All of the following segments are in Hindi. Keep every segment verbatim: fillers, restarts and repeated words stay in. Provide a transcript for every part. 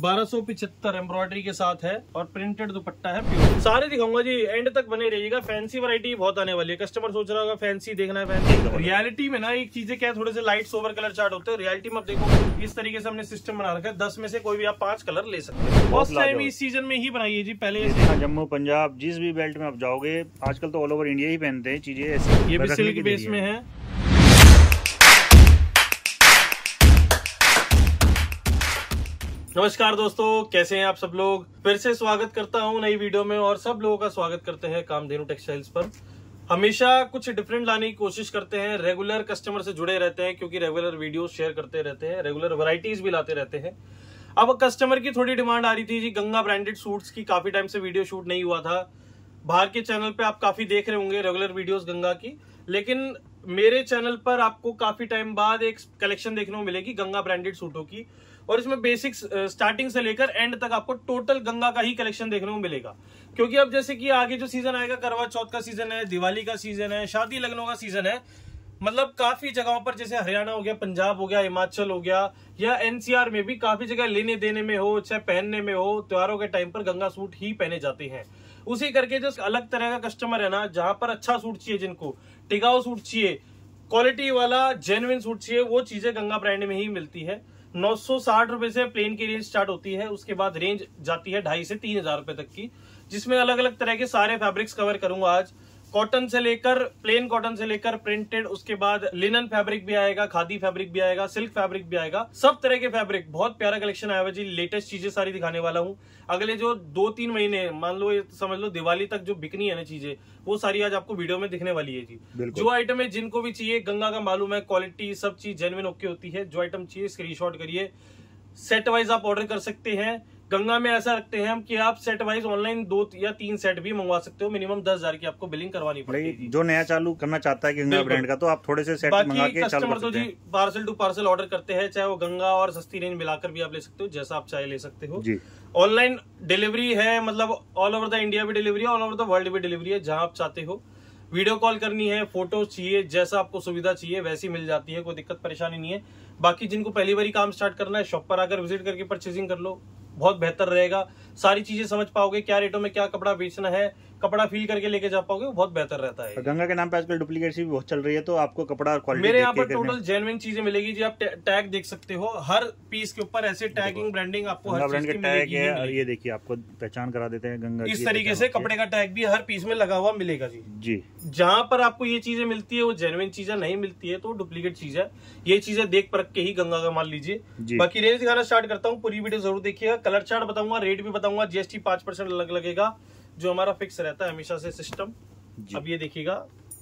बारह सौ पिछहत्तर एम्ब्रॉयडरी के साथ है और प्रिंटेड दुपट्टा है प्योर। सारे दिखाऊंगा जी, एंड तक बने रहिएगा। फैंसी वैरायटी बहुत आने वाली है। कस्टमर सोच रहा होगा फैंसी देखना है, फैंसी। रियलिटी में ना एक चीजें क्या है, थोड़े से लाइट सोबर कलर चार्ट होते हैं। रियलिटी में आप देखो इस तरीके से हमने सिस्टम बना रखा है। दस में से कोई भी आप पांच कलर ले सकते हैं। फर्स्ट टाइम इस सीजन में ही बनाइए जी। पहले जम्मू पंजाब जिस भी बेल्ट में आप जाओगे, आजकल तो ऑल ओवर इंडिया ही पहनते हैं चीजें ऐसी। ये भी सिल्क बेस में है। नमस्कार दोस्तों, कैसे हैं आप सब लोग। फिर से स्वागत करता हूं नई वीडियो में और सब लोगों का स्वागत करते हैं कामधेनु टेक्सटाइल्स पर। हमेशा कुछ डिफरेंट लाने की कोशिश करते हैं। रेगुलर कस्टमर से जुड़े रहते हैं क्योंकि रेगुलर वीडियो शेयर करते रहते हैं, रेगुलर वैरायटीज भी लाते रहते हैं। अब कस्टमर की थोड़ी डिमांड आ रही थी जी, गंगा ब्रांडेड सूट्स की। काफी टाइम से वीडियो शूट नहीं हुआ था। बाहर के चैनल पे आप काफी देख रहे होंगे रेगुलर वीडियोस गंगा की, लेकिन मेरे चैनल पर आपको काफी टाइम बाद एक कलेक्शन देखने को मिलेगी गंगा ब्रांडेड सूटों की। और इसमें बेसिक्स स्टार्टिंग से लेकर एंड तक आपको टोटल गंगा का ही कलेक्शन देखने को मिलेगा। क्योंकि अब जैसे कि आगे जो सीजन आएगा, करवा चौथ का सीजन है, दिवाली का सीजन है, शादी लग्नों का सीजन है। मतलब काफी जगहों पर जैसे हरियाणा हो गया, पंजाब हो गया, हिमाचल हो गया, या एनसीआर में भी काफी जगह लेने देने में हो, चाहे पहनने में हो, त्योहारों के टाइम पर गंगा सूट ही पहने जाते हैं। उसी करके जो अलग तरह का कस्टमर है ना, जहां पर अच्छा सूट चाहिए, जिनको टिकाऊ सूट चाहिए, क्वालिटी वाला जेन्युइन सूट चाहिए, वो चीजें गंगा ब्रांड में ही मिलती है। नौ सौ साठ रुपए से प्लेन की रेंज स्टार्ट होती है। उसके बाद रेंज जाती है ढाई से तीन हजार रुपए तक की, जिसमें अलग अलग तरह के सारे फैब्रिक्स कवर करूंगा आज। कॉटन से लेकर प्लेन कॉटन से लेकर प्रिंटेड, उसके बाद लिनन फैब्रिक भी आएगा, खादी फैब्रिक भी आएगा, सिल्क फैब्रिक भी आएगा। सब तरह के फैब्रिक, बहुत प्यारा कलेक्शन आया हुआ जी। लेटेस्ट चीजें सारी दिखाने वाला हूँ। अगले जो दो तीन महीने, मान लो समझ लो दिवाली तक जो बिकनी है ना चीजें, वो सारी आज आपको वीडियो में दिखने वाली है जी। जो आइटम है जिनको भी चाहिए, गंगा का मालूम है, क्वालिटी सब चीज जेन्युइन ओके होती है। जो आइटम चाहिए स्क्रीनशॉट करिए, सेट वाइज आप ऑर्डर कर सकते हैं। गंगा में ऐसा रखते हैं हम कि आप सेट वाइज ऑनलाइन दो या तीन सेट भी मंगवा सकते हो। मिनिमम दस हजार की आपको बिलिंग करवानी पड़ेगी। जो नया चालू करना चाहता है गंगा ब्रांड का, तो आप थोड़े से सेट मंगा के कस्टमर तो जी पार्सल टू पार्सल ऑर्डर करते हैं, चाहे वो गंगा और सस्ती रेंज मिलाकर भी आप ले सकते हो, जैसा आप चाहे ले सकते हो जी। ऑनलाइन डिलीवरी है, मतलब ऑल ओवर द इंडिया भी डिलीवरी है, ऑल ओवर द वर्ल्ड भी डिलीवरी है, जहां आप चाहते हो। वीडियो कॉल करनी है, फोटो चाहिए, जैसा आपको सुविधा चाहिए वैसी मिल जाती है, कोई दिक्कत परेशानी नहीं है। बाकी जिनको पहली बार काम स्टार्ट करना है, शॉप पर आकर विजिट करके परचेजिंग कर लो, बहुत बेहतर रहेगा। सारी चीजें समझ पाओगे, क्या रेटों में क्या कपड़ा बेचना है, कपड़ा फील करके लेके जा पाओगे, बहुत बेहतर रहता है। गंगा के नाम पे आजकल डुप्लीकेट भी बहुत चल रही है, तो आपको कपड़ा क्वालिटी मेरे यहाँ पर टोटल जेन्युइन चीजें मिलेगी जी। आप टैग देख सकते हो, हर पीस के ऊपर ऐसे टैगिंग ब्रांडिंग आपको हर चीज की मिलेगी। ये देखिए, आपको पहचान करा देते हैं गंगा। इस तरीके से कपड़े का टैग भी हर पीस में लगा हुआ मिलेगा जी। जी, जहाँ पर आपको ये चीजें मिलती है वो जेन्युइन चीजें नहीं मिलती है तो डुप्लीकेट चीज है। ये चीजें देख परख के ही गंगा का माल लीजिए। बाकी रेंज दिखाना स्टार्ट करता हूँ, पूरी वीडियो जरूर देखिएगा। कलर चार्ट बताऊंगा, रेट भी बताऊंगा, जीएसटी पांच परसेंट अलग लगेगा, जो हमारा फिक्स रहता है हमेशा से सिस्टम। अब ये देखिएगा,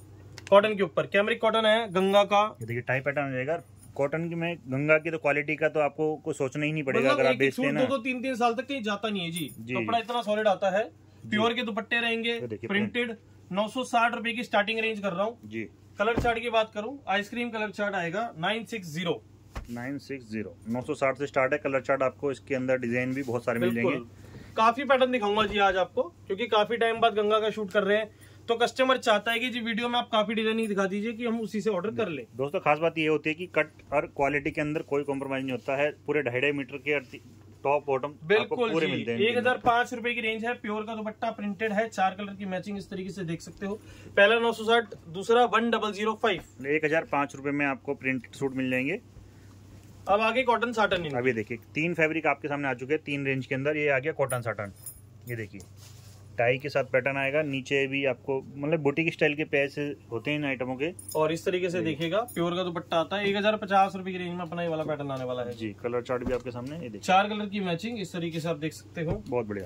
कॉटन के ऊपर कैमरिक कॉटन है गंगा का। ये देखिए टाई पैटर्न रहेगा कॉटन की में। गंगा की तो क्वालिटी का तो आपको कुछ सोचना ही नहीं पड़ेगा। अगर आप बेचते हैं ना, दो दो तीन तीन साल तक कहीं जाता नहीं है जी, जी। कपड़ा इतना सॉलिड आता है। प्योर के दुपट्टे रहेंगे, प्रिंटेड। नौ सौ साठ रुपए की स्टार्टिंग रेंज कर रहा हूँ जी। कलर चार्ट की बात करूँ, आइसक्रीम कलर चार्ट आएगा nine six zero nine six zero नौ सौ साठ से स्टार्ट है कलर चार्ट। आपको इसके अंदर डिजाइन भी बहुत सारे मिल जाएंगे। काफी पैटर्न दिखाऊंगा जी आज आपको, क्योंकि काफी टाइम बाद गंगा का शूट कर रहे हैं, तो कस्टमर चाहता है कि जी वीडियो में आप काफी डिजाइन ही दिखा दीजिए कि हम उसी से ऑर्डर कर ले। दोस्तों खास बात ये होती है कि कट और क्वालिटी के अंदर कोई कॉम्प्रोमाइज नहीं होता है। पूरे ढाई ढाई मीटर के टॉप बॉटम बिल्कुल पूरे मिलते हैं। एक हजार पांच रुपए की रेंज है। प्योर का दुपट्टा प्रिंटेड है, चार कलर की मैचिंग इस तरीके से देख सकते हो। पहला नौ सौ साठ, दूसरा वन डबल जीरो फाइव। एक हजार पांच रुपए में आपको प्रिंटेड सूट मिल जाएंगे। अब आगे कॉटन साटन। अभी देखिए तीन फैब्रिक आपके सामने आ चुके हैं, तीन रेंज के अंदर। ये आ गया कॉटन साटन। ये देखिए टाई के साथ पैटर्न आएगा, नीचे भी आपको मतलब बुटीक स्टाइल के पैसे होते हैं इन आइटमों के। और इस तरीके से देखिएगा, प्योर का दुपट्टा आता है। एक हजार पचास रुपए की रेंज में अपना ये वाला पैटर्न आने वाला है जी। कलर चार्ट भी आपके सामने, ये देखिए चार कलर की मैचिंग इस तरीके से आप देख सकते हो, बहुत बढ़िया।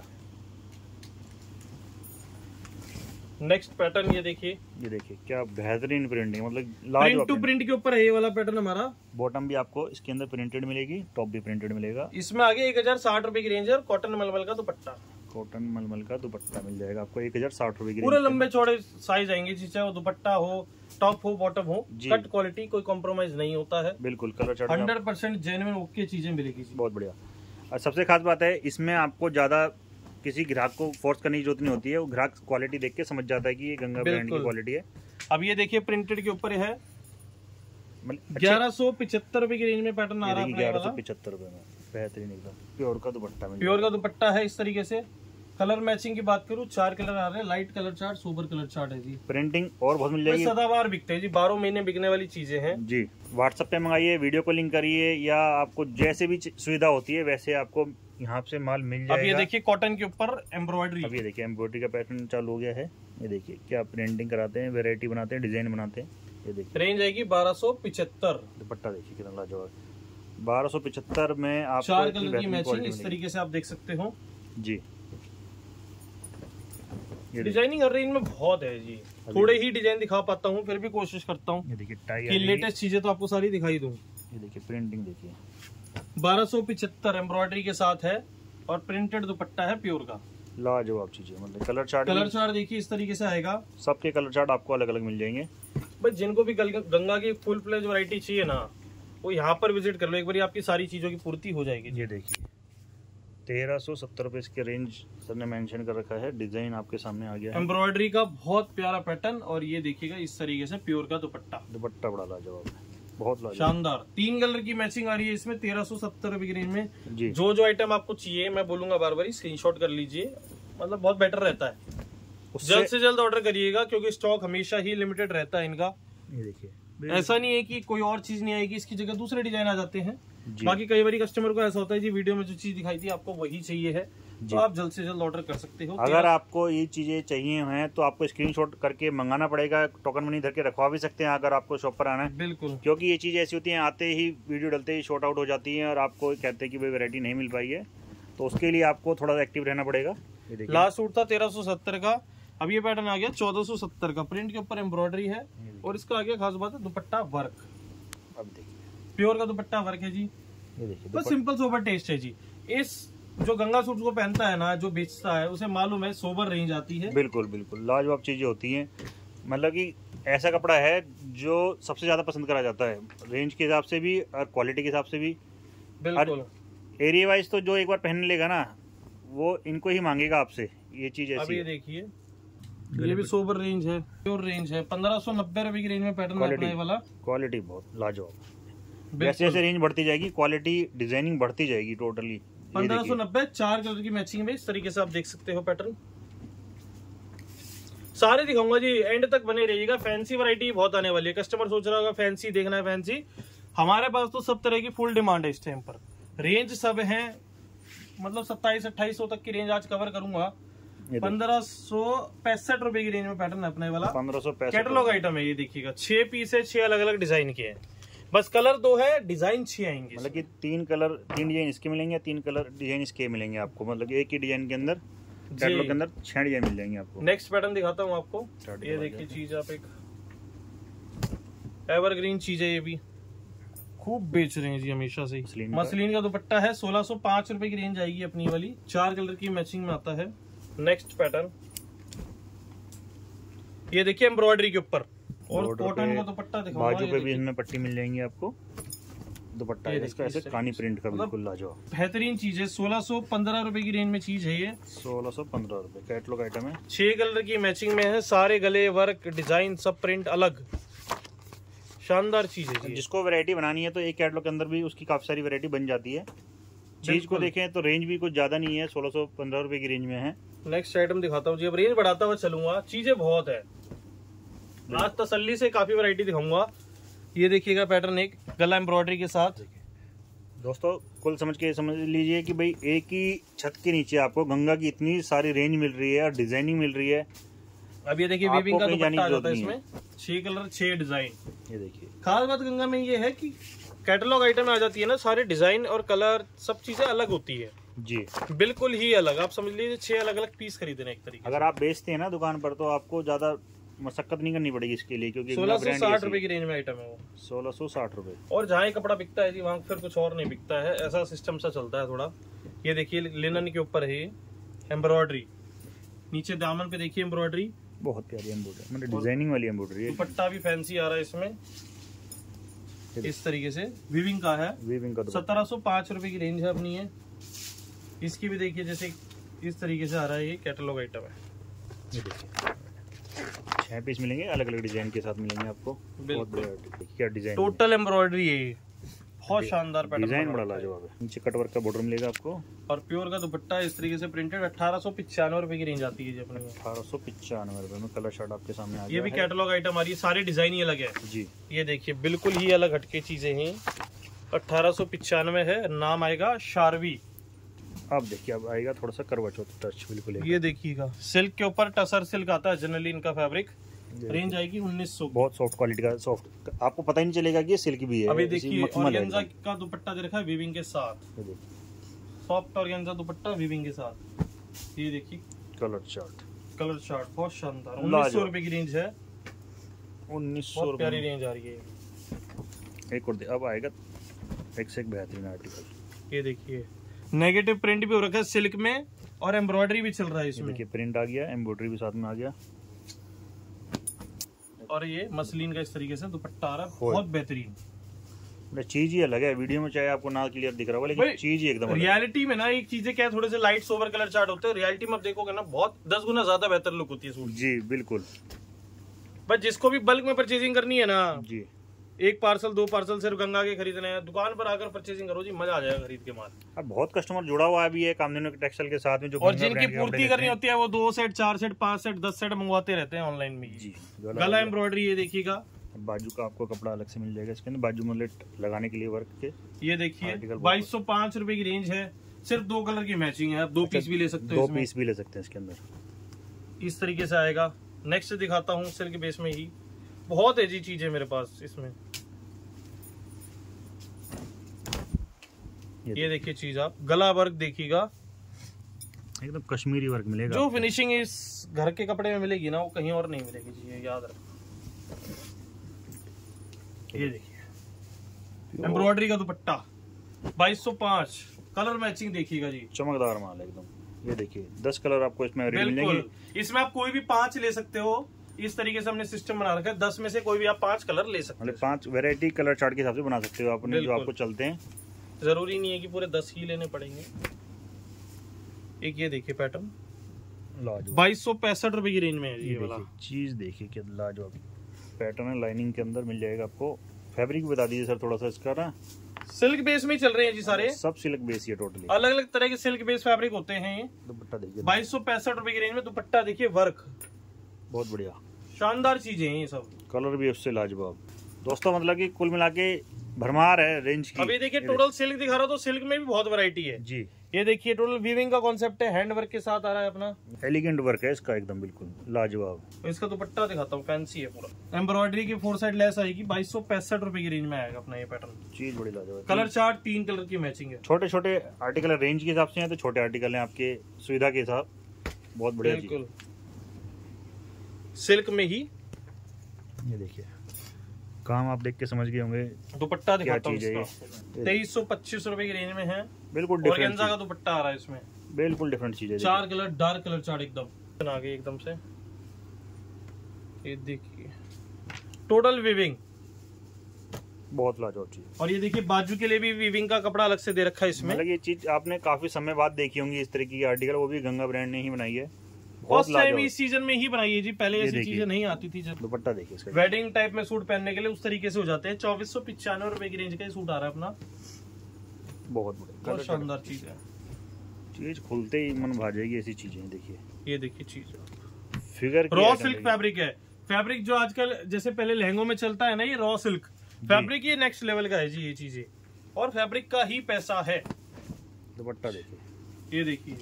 नेक्स्ट पैटर्न ये देखिए, ये देखिए क्या बेहतरीन प्रिंटिंग, मतलब प्रिंट टू प्रिंट के ऊपर है ये वाला पैटर्न हमारा। बॉटम भी आपको इसके अंदर प्रिंटेड मिलेगी, टॉप भी प्रिंटेड मिलेगा। इसमें आगे एक हजार साठ रुपए की रेंज है। कॉटन मलमल का दुपट्टा, कॉटन मलमल का दुपट्टा मिल जाएगा आपको एक हजार साठ रुपए की। पूरे लंबे चौड़े साइज आएंगे, चाहे वो दुपट्टा हो, टॉप हो, बॉटम हो, कट क्वालिटी, कोई कॉम्प्रोमाइज नहीं होता है। बिल्कुल colour chart hundred percent genuine okay चीजें मिलेगी। बहुत बढ़िया। और सबसे खास बात है, इसमें आपको ज्यादा किसी ग्राहक को फोर्स करने की जरूरत नहीं होती है। वो ग्राहक क्वालिटी देख के समझ जाता है कि ये गंगा ब्रांड की क्वालिटी है। अब ये देखिए प्रिंटेड के ऊपर है ग्यारह सौ पिछहत्तर रुपए की रेंज में पैटर्न आ रहा है। ग्यारह सौ पिछहत्तर रुपए में बेहतरीन एकदम प्योर का दुपट्टा मिल प्योर का दुपट्टा है इस तरीके से। कलर मैचिंग की बात करूँ, चार कलर आ रहे हैं, light colour chart, super colour chart है जी। प्रिंटिंग और बहुत मिल जाएगी, सदाबहार बिकते हैं जी, बारह महीने बिकने वाली चीजें हैं जी। व्हाट्सएप पे मंगाइए, वीडियो कॉलिंग करिए, या आपको जैसे भी सुविधा होती है वैसे आपको यहाँ से माल मिल जाएगा। अब ये देखिए कॉटन के ऊपर एम्ब्रॉयडरी, अब ये देखिए एम्ब्रॉयडरी का पैटर्न चालू हो गया है। ये देखिए क्या प्रिंटिंग कराते हैं, वेरायटी बनाते हैं, डिजाइन बनाते हैं। ये देखिए रेंज आएगी बारह सौ पिछहत्तर। दुपट्टा देखिए कितना लाजवाब, बारह सौ पिछहत्तर में आप चार कलर की मैचिंग इस तरीके से आप देख सकते हो जी। डिजाइनिंग हर रेंज में बहुत है जी, थोड़े ही डिजाइन दिखा पाता हूँ, फिर भी कोशिश करता हूँ ये देखिए टाई कि लेटेस्ट चीजें तो आपको सारी दिखाई दूं। ये देखिए प्रिंटिंग देखिए, बारह सौ पिछहत्तर एम्ब्रॉयडरी के साथ है और प्रिंटेड दुपट्टा है प्योर का। लाजवाब चीजें, मतलब कलर चार्ट कलर चार्ट देखिए इस तरीके से आएगा। सबके कलर चार्ट आपको अलग अलग मिल जाएंगे। बस जिनको भी गंगा की फुल फ्लेज वैरायटी चाहिए ना, वो यहाँ पर विजिट कर लो एक बार, आपकी सारी चीजों की पूर्ति हो जाएगी। ये देखिए तेरह सौ सत्तर रुपए इसके रेंज सर ने मेंशन कर रखा है। डिजाइन आपके सामने आ गया है, एम्ब्रॉयडरी का बहुत प्यारा पैटर्न, और ये देखिएगा इस तरीके से प्योर का दुपट्टा। दुपट्टा बड़ा लाजवाब है, बहुत लाजवाब शानदार। तीन कलर की मैचिंग आ रही है इसमें तेरह सौ सत्तर रुपए की रेंज में जी। जो जो आइटम आपको चाहिए मैं बोलूंगा बार बार स्क्रीनशॉट कर लीजिए, मतलब बहुत बेटर रहता है। जल्द से जल्द ऑर्डर करिएगा क्योंकि स्टॉक हमेशा ही लिमिटेड रहता है इनका। ये देखिए ऐसा नहीं है कि कोई और चीज नहीं आएगी, इसकी जगह दूसरे डिजाइन आ जाते हैं। बाकी कई बार कस्टमर को ऐसा होता है जी वीडियो में जो चीज दिखाई थी आपको वही चाहिए है, तो आप जल्द से जल्द ऑर्डर कर सकते हो। अगर आपको ये चीजें चाहिए हैं तो आपको स्क्रीनशॉट करके मंगाना पड़ेगा, टोकन मनी धर के रखवा भी सकते हैं अगर आपको शॉप पर आना है। बिल्कुल, क्योंकि ये चीज ऐसी होती है आते ही वीडियो डलते ही शॉर्ट आउट हो जाती है और आपको कहते हैं कि भाई वैरायटी नहीं मिल पाई है, तो उसके लिए आपको थोड़ा एक्टिव रहना पड़ेगा। लास्ट सूट था तेरह सौ सत्तर का, अब ये पैटर्न आ गया चौदह सौ सत्तर का। प्रिंट के ऊपर एम्ब्रॉयडरी है और इसका आ गया खास बात है दुपट्टा वर्क। अब देखिए प्योर का दुपट्टा वर्क है जी। ये देखिए बस सिंपल सोबर टेस्ट है जी। इस जो गंगा सूट को पहनता है ना, जो बेचता है, उसे मालूम है सोबर रेंज आती है। बिल्कुल बिल्कुल लाजवाब चीजें होती हैं, मतलब कि ऐसा कपड़ा है जो सबसे ज्यादा पसंद करा जाता है रेंज के हिसाब से भी और क्वालिटी के हिसाब से भी। बिल्कुल एरिया वाइज तो जो एक बार पहन लेगा ना वो इनको ही मांगेगा आपसे, ये चीज ऐसी। अब ये देखिए ये भी सोबर रेंज है, प्योर रेंज है, पंद्रह सौ नब्बे रुपए की रेंज में पैटर्न है वाला। क्वालिटी बहुत लाजवाब, जैसे जैसे रेंज बढ़ती जाएगी क्वालिटी डिजाइनिंग बढ़ती जाएगी टोटली। पंद्रह सौ नब्बे चार कलर की मैचिंग में इस तरीके से आप देख सकते हो पैटर्न। सारे दिखाऊंगा जी, एंड तक बने रहिएगा। फैंसी वैरायटी बहुत आने वाली है। कस्टमर सोच रहा होगा फैंसी देखना है, फैंसी हमारे पास तो सब तरह की फुल डिमांड है इस टाइम पर। रेंज सब है, मतलब सत्ताईस अट्ठाईस सौ तक की रेंज आज कवर करूंगा। पंद्रह सौ पैंसठ रुपए की रेंज में पैटर्न अपने वाला पंद्रह सौ पैंसठ कैटलॉग आइटम है। ये देखिएगा छह पीस है, छह अलग अलग डिजाइन के हैं, बस कलर दो है, डिजाइन छह आएंगे। मतलब कि तीन कलर तीन डिजाइन इसके मिलेंगे, तीन कलर डिजाइन इसके मिलेंगे आपको, मतलब एक ही डिजाइन के अंदर कैटलॉग के अंदर छह डिजाइन मिल जाएंगे आपको। नेक्स्ट पैटर्न दिखाता हूँ आपको, ये देखिए चीज आप एक एवरग्रीन चीज है, ये भी खूब बेच रहे हैं जी हमेशा से। मसलिन का दुपट्टा है, सोलह सौ पांच रुपए की रेंज आएगी अपनी वाली, चार कलर की मैचिंग में आता है। नेक्स्ट पैटर्न ये देखिए एम्ब्रॉयडरी के ऊपर और कॉटन का दुपट्टा दिखाऊंगा। बाजू पे भी इसमें पट्टी मिल जाएंगी आपको, दुपट्टा है इसका ऐसे कानी प्रिंट का, बिल्कुल लाजवाब बेहतरीन चीज है। सोलह सौ पंद्रह रुपए की रेंज में चीज है ये, सोलह सौ पंद्रह रुपए कैटलॉग आइटम है। छह कलर की मैचिंग में है, सारे गले वर्क डिजाइन सब प्रिंट अलग, शानदार चीज है। जिसको वैरायटी बनानी है तो एक कैटलॉग के अंदर भी उसकी काफी सारी वैरायटी बन जाती है। चीज को देखें तो रेंज भी कुछ ज्यादा नहीं है, सोलह सौ पंद्रह रुपए की रेंज में है। नेक्स्ट आइटम दिखाता हूँ जी, अब रेंज बढ़ाता हुआ चलूंगा, चीजें बहुत है। आज तसल्ली से काफी वैरायटी दिखाऊंगा। ये देखिएगा पैटर्न एक गला एम्ब्रॉयडरी के साथ। दोस्तों कुल समझ के समझ लीजिए कि भाई एक ही छत के नीचे आपको गंगा की इतनी सारी रेंज मिल रही है और डिजाइनिंग मिल रही है। अब ये देखिए वीविंग का दुपट्टा आ जाता है इसमें, छह कलर छह डिजाइन। ये देखिए खास बात गंगा में ये है कि कैटलॉग आइटम आ जाती है ना, सारे डिजाइन और कलर सब चीजें अलग होती है जी, बिल्कुल ही अलग। आप समझ लीजिए छह अलग अलग पीस खरीदने एक तरीके। अगर आप बेचते हैं ना दुकान पर तो आपको ज्यादा मशक्कत नहीं करनी पड़ेगी इसके लिए, क्योंकि सोलह सौ साठ रुपए की रेंज में आइटम है वो, सोलह सौ साठ रुपए। और जहाँ कपड़ा बिकता है जी वहाँ फिर कुछ और नहीं बिकता है, ऐसा सिस्टम सा चलता है थोड़ा। ये देखिए लिनन के ऊपर है एम्ब्रॉयडरी, नीचे दामन पे देखिए एम्ब्रॉयडरी, बहुत प्यारी एम्ब्रॉयडरी, मतलब डिजाइनिंग वाली एम्ब्रॉयडरी है। दुपट्टा भी फैंसी आ रहा है इसमें, इस तरीके से वीविंग का है। वीविंग का सत्रह सौ पांच रुपए की रेंज है अपनी है। इसकी भी देखिए जैसे इस तरीके से आ रहा है, ये कैटलॉग आइटम है। ये देखिए छह पीस मिलेंगे, अलग अलग डिजाइन के साथ मिलेंगे आपको। बहुत बढ़िया क्या डिजाइन, टोटल एम्ब्रॉयडरी है, बहुत शानदार पैटर्न, डिजाइन बड़ा लाजवाब है। नीचे कटवर्क का बॉर्डर मिलेगा आपको और प्योर का दुपट्टा इस तरीके से प्रिंटेड। अठारह सौ पिचानवे रुपए की रेंज आती है जी अपनी। अठारह सौ पिचानवे रुपए में कलर शर्ट आपके सामने आ गया। ये भी कैटलॉग आइटम आ रही है, सारे डिजाइन ही अलग है जी। ये देखिए बिल्कुल ही अलग हटके चीजें हैं। अठारह सौ पिचानवे है, नाम आएगा शारवी। अब देखिए अब आएगा थोड़ा सा करवा चौथ टच बिल्कुल। ये देखिएगा सिल्क के ऊपर टसर सिल्क आता है जनरली इनका फैब्रिक। रेंज आएगी उन्नीस सौ। बहुत सॉफ्ट क्वालिटी का, सॉफ्ट, आपको पता ही नहीं चलेगा कि ये सिल्क भी है। अभी देखिए ऑर्गेन्जा का दुपट्टा दे रखा है वीविंग के साथ, सॉफ्ट ऑर्गेन्जा दुपट्टा वीविंग के साथ। ये देखिए कलर चार्ट, कलर चार्ट बहुत शानदार। उन्नीस सौ रुपए की रेंज है, उन्नीस सौ रुपए प्यारी रेंज आ रही है। एक और अब आएगा एक से एक बेहतरीन आर्टिकल। ये देखिए नेगेटिव प्रिंट भी हो रखा है सिल्क में और एम्ब्रॉयडरी भी चल रहा है इसमें। देखिए प्रिंट आ गया, एम्ब्रॉयडरी भी साथ में आ गया और ये मसलिन का इस तरीके से दुपट्टा आ रहा है, बहुत बेहतरीन। चीज ही अलग है, वीडियो में चाहे आपको ना क्लियर दिख रहा हो लेकिन चीज ही एकदम रियलिटी में ना एक चीजें क्या थोड़े से लाइट सोवर कलर चार्ट होते हैं, रियलिटी में आप देखोगे ना बहुत दस गुना ज्यादा बेहतर लुक होती है सूट जी। बिल्कुल, बस जिसको भी बल्क में परचेजिंग करनी है ना जी, एक पार्सल दो पार्सल सिर्फ गंगा के खरीदने हैं, दुकान पर आकर परचेजिंग करो जी, मजा आ जाएगा खरीद के माल। अब बहुत कस्टमर जुड़ा हुआ भी है कामधेनु टेक्सटाइल के साथ में, जो और जिनकी पूर्ति करनी होती है वो दो सेट चार सेट पांच सेट दस सेट मंगवाते रहते हैं ऑनलाइन में जी। गला एम्ब्रॉयडरी ये देखिएगा, बाजू का आपको कपड़ा अलग से मिल जाएगा इसके अंदर, बाजू में लगाने के लिए वर्क के। ये देखिए बाईस सौ पांच रुपए की रेंज है, सिर्फ दो कलर की मैचिंग है, आप दो पीस भी ले सकते हो, दो पीस भी ले सकते हैं इसके अंदर। इस तरीके से आएगा। नेक्स्ट दिखाता हूँ सिल्क बेस में ही, बहुत है जी चीजें मेरे पास इसमें। ये देखिए चीज आप गला वर्क देखिएगा, एकदम कश्मीरी वर्क मिलेगा। जो फिनिशिंग इस घर के कपड़े में मिलेगी ना वो कहीं और नहीं मिलेगी जी, ये याद रखो। ये देखिए एम्ब्रॉयडरी का दुपट्टा बाईस सौ पांच, कलर मैचिंग देखिएगा जी, चमकदार माल एकदम। ये देखिए दस कलर आपको इसमें मिलेंगे, इसमें आप कोई भी पांच ले सकते हो। इस तरीके से हमने सिस्टम बना रखा है, दस में से कोई भी आप पांच कलर ले सकते हो। पांच वैरायटी कलर चार्ट के हिसाब से बना सकते हो आपने, जो आपको चलते हैं। जरूरी नहीं है कि पूरे दस ही लेने पड़ेंगे। एक ये देखिए पैटर्न बाईस सौ पैंसठ रुपए की रेंज में है ये वाला चीज। देखिए क्या लाजवाब पैटर्न है, लाइनिंग के अंदर मिल जाएगा आपको। फैब्रिक बता दीजिए सर थोड़ा सा इसका ना। सिल्क बेस में ही चल रहे हैं जी सारे, सब सिल्क बेस है टोटली, अलग अलग तरह के सिल्क बेस फैब्रिक होते हैं। दुपट्टा देखिए बाईस सौ पैंसठ रुपए की रेंज में दुपट्टा देखिए, वर्क बहुत बढ़िया, शानदार चीजें हैं ये सब। कलर भी उससे लाजवाब। दोस्तों मतलब कि कुल मिला के भरमार है रेंज की। अभी देखिए टोटल सिल्क दिखा रहा हूँ, तो सिल्क में भी बहुत वैरायटी है जी। ये देखिए टोटल वीविंग का कॉन्सेप्ट है, हैंड वर्क के साथ आ रहा है अपना, एलिगेंट वर्क है इसका एकदम बिल्कुल लाजवाब। इसका दुपट्टा दिखाता हूँ, फैंसी है पूरा, एम्ब्रॉयडरी की फोर साइड लेस आएगी। बाईस सौ पैंसठ रुपए की रेंज में आएगा अपना ये पैटर्न, चीज बड़ी लाजवाब। कलर चार्ट तीन कलर की मैचिंग है। छोटे छोटे आर्टिकल रेंज के हिसाब से हैं, तो छोटे आर्टिकल हैं आपके सुविधा के हिसाब, बहुत बढ़िया बिल्कुल सिल्क में ही। ये देखिए काम आप देख के समझ गए होंगे। दुपट्टा दिखाता हूँ, तेईस सौ पच्चीस रुपए की रेंज में है, बिल्कुल ऑर्गेन्जा का दुपट्टा आ रहा है इसमें, बिल्कुल डिफरेंट चीज है। चार कलर डार्क कलर चार्ट एकदम आ गए एकदम से। ये देखिए टोटल वीविंग बहुत लाजवाब चीज। और ये देखिए बाजू के लिए भी वीविंग का कपड़ा अलग से दे रखा है इसमें। मतलब ये चीज आपने काफी समय बाद देखी होंगी इस तरीके की आर्टिकल, वो भी गंगा ब्रांड ने ही बनाई है। फर्स्ट टाइम इस सीजन में ही बनाई है जी, पहले ऐसी चीजें नहीं आती थी। जब दुपट्टा देखिए इसका, वेडिंग टाइप में सूट पहनने के लिए उस तरीके से हो जाते हैं। चौबीस सौ पिचानवे रुपए की रेंज का सूट आ रहा है अपना, बहुत बढ़िया, बहुत शानदार चीज है। चीज खुलते ही मन भा जाएगी ऐसी चीजें। देखिए ये देखिए चीज फिगर रॉ सिल्क फैब्रिक है, फैब्रिक जो आजकल जैसे पहले लहंगों में चलता है ना, ये रॉ सिल्क फैब्रिक, ये नेक्स्ट लेवल का है जी ये चीजें, और फैब्रिक का ही पैसा है। दुपट्टा देखिए, ये देखिए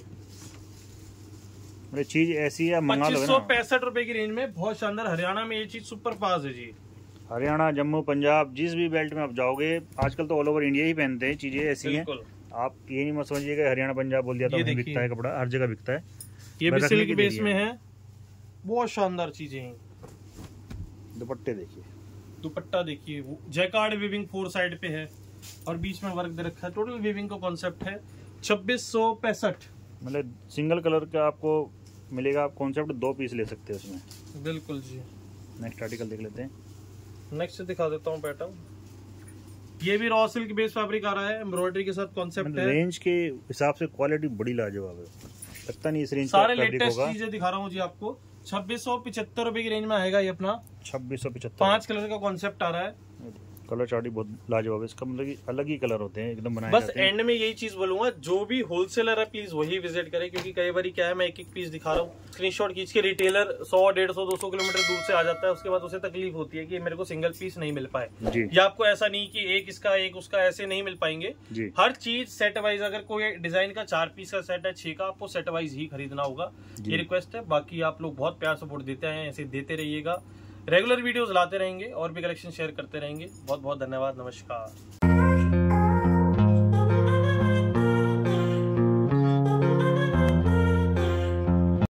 मतलब चीज ऐसी है, पच्चीस सौ पैंसठ रुपए की रेंज में, बहुत शानदार। हरियाणा में ये चीज सुपर पास है जी। हरियाणा, जम्मू, पंजाब, जिस भी बेल्ट में आप जाओगे, आजकल तो ऑल ओवर इंडिया ही पहनते हैं, चीजें ऐसी हैं। आप ये नहीं मत समझिएगा हरियाणा पंजाब बोल दिया तो नहीं बिकता है कपड़ा, हर जगह बिकता है। ये भी सिल्क बेस में है, बहुत शानदार चीजें हैं। दुपट्टे देखिए, दुपट्टा देखिए जैकार्ड वीविंग फोर साइड पे है और बीच में वर्क दे रखा है। टोटल वीविंग का कॉन्सेप्ट है छब्बीस सौ पैंसठ, मतलब सिंगल कलर का आपको मिलेगा। आप कॉन्सेप्ट दो पीस ले सकते हैं उसमें। बिल्कुल जी। नेक्स्ट आर्टिकल देख लेते हैं। नेक्स्ट दिखा देता हूँ पैटर्न, ये भी रॉ सिल्क बेस फैब्रिक आ रहा है, एम्ब्रॉयडरी के साथ कॉन्सेप्ट है। रेंज के हिसाब से क्वालिटी बड़ी लाजवाब है, लगता नहीं इस रेंज सारे लेटेस्ट चीजें दिखा रहा हूँ जी आपको। छब्बीस सौ पिछहत्तर रुपए की रेंज में आएगा ये अपना, छब्बीस सौ पिछहत्तर, पांच कलर का कॉन्सेप्ट आ रहा है। कलर चार्ट बहुत लाजवाब है इसका, मतलब कि अलग ही कलर होते हैं एकदम बनाए बस जाते हैं। एंड में यही चीज बोलूंगा, जो भी होलसेलर है प्लीज वही विजिट करे, क्योंकि कई बार क्या है मैं एक एक पीस दिखा रहा हूँ, स्क्रीनशॉट खींच के रिटेलर सौ डेढ़ सौ दो सौ किलोमीटर दूर से आ जाता है, उसके बाद उसे तकलीफ होती है कि मेरे को सिंगल पीस नहीं मिल पाए। जी। या आपको ऐसा नहीं कि एक इसका एक उसका ऐसे नहीं मिल पाएंगे जी। हर चीज सेट वाइज, अगर कोई डिजाइन का चार पीस का सेट है छह का, आपको सेट वाइज ही खरीदना होगा, ये रिक्वेस्ट है। बाकी आप लोग बहुत प्यार सपोर्ट देते हैं, ऐसे देते रहिएगा, रेगुलर वीडियोस लाते रहेंगे और भी कलेक्शन शेयर करते रहेंगे। बहुत बहुत धन्यवाद, नमस्कार।